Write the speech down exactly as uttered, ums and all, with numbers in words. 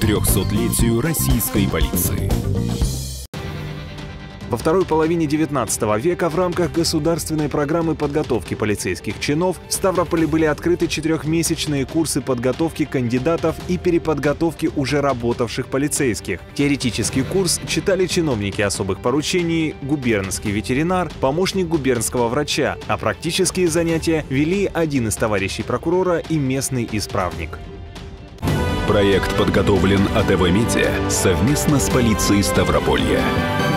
трехсотлетию российской полиции. Во второй половине девятнадцатого века в рамках государственной программы подготовки полицейских чинов в Ставрополе были открыты четырехмесячные курсы подготовки кандидатов и переподготовки уже работавших полицейских. Теоретический курс читали чиновники особых поручений, губернский ветеринар, помощник губернского врача, а практические занятия вели один из товарищей прокурора и местный исправник. Проект подготовлен АТВ Медиа совместно с полицией Ставрополья.